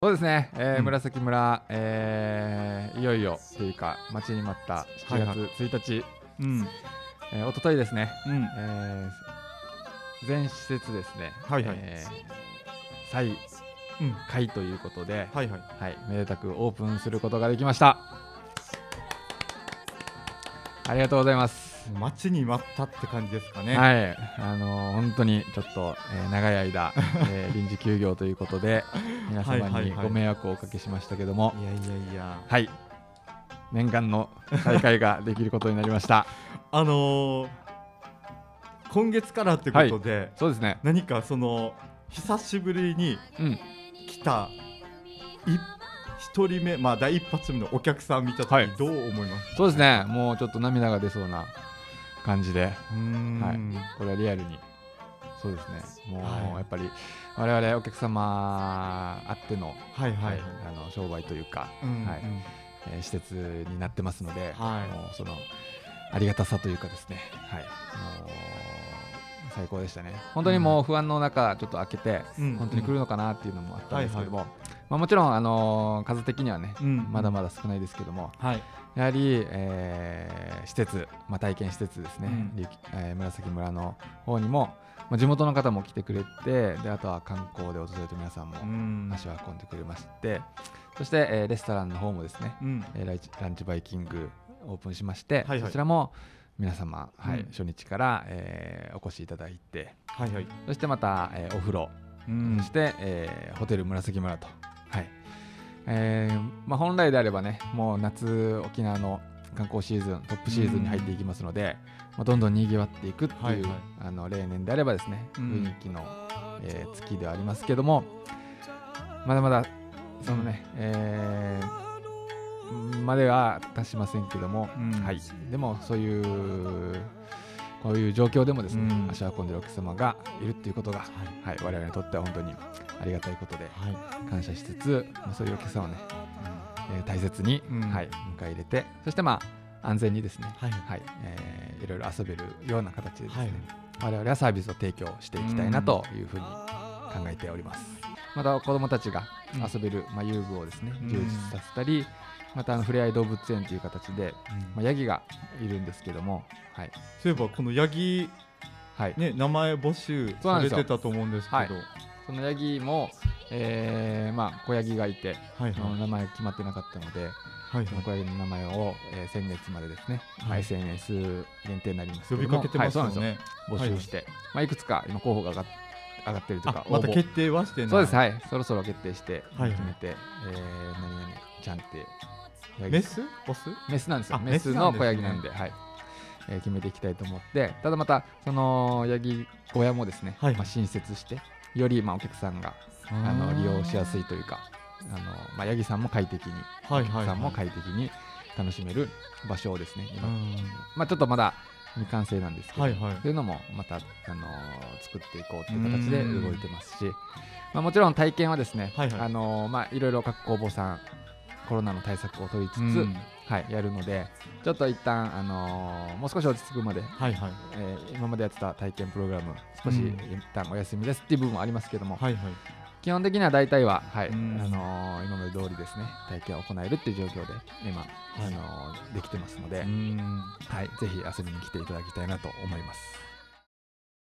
そうですね、紫村、いよいよというか待ちに待った7月1日、おとといですね、全施設ですね、再開ということで、めでたくオープンすることができました。ありがとうございます。 待ちに待ったって感じですかね。 はい、本当にちょっと、長い間、臨時休業ということで皆様にご迷惑をおかけしましたけども、はい、念願の再開ができることになりました。 今月からってことで、 そうですね、 何かその久しぶりに来た1人目、第一発目のお客さん見たときどう思いますか？ そうですね、もうちょっと涙が出そうな感じで、これはリアルにそうですね、もうやっぱり我々お客様あっての商売というか、施設になってますので、もうそのありがたさというかですね、もう最高でしたね。本当にもう不安の中ちょっと開けて、本当に来るのかなっていうのもあったんですけども、もちろん数的にはね、まだまだ少ないですけども、やはり、施設、体験施設ですね、紫村の方にも、地元の方も来てくれて、であとは観光で訪れた皆さんも足を運んでくれまして、そして、レストランの方もですね、ランチバイキングオープンしまして、そちらも皆様、初日から、お越しいただいて、そしてまた、お風呂、そして、ホテル紫村と、本来であればね、もう夏沖縄の観光シーズントップシーズンに入っていきますので、どんどんにぎわっていくっていう、例年であればですね、雰囲気の、月ではありますけども、まだまだそのね、までは達しませんけども、でもそういうこういう状況でもですね、足を運んでいるお客様がいるっていうことが、我々にとっては本当にありがたいことで、感謝しつつ、そういうお客様をね、大切に、迎え入れて、そして安全にですね、いろいろ遊べるような形でですね、我々はサービスを提供していきたいなというふうに考えております。また子どもたちが遊べる、遊具をですね充実させたり、またふれあい動物園という形で、ヤギがいるんですけども、 そういえばこのヤギ、名前募集されてたと思うんですけど、 そのヤギも、子ヤギがいて、名前決まってなかったので、その子ヤギの名前を、先月までですね、SNS 限定になりますけども、 呼びかけてますよね。 募集して、いくつか今候補が上がってるというか、 また決定はしてない。 そうです、そろそろ決定して決めて、何々ちゃんってメス？オス？ メスなんですよ。メスの子ヤギなんで、決めていきたいと思って、ただまたそのヤギ小屋もですね、新設してよりお客さんが利用しやすいというか、ヤギさんも快適に、お客さんも快適に楽しめる場所をですね、今ちょっとまだ未完成なんですけど、そういうのもまた作っていこうという形で動いてますし、もちろん体験はですね、いろいろ各工房さんコロナの対策を取りつつ、やるので、ちょっと一旦、もう少し落ち着くまで、今までやってた体験プログラム少し一旦お休みですっていう部分もありますけども、基本的には大体は、今まで通りですね、体験を行えるっていう状況で今、できてますので、ぜひ遊びに来ていただきたいなと思います。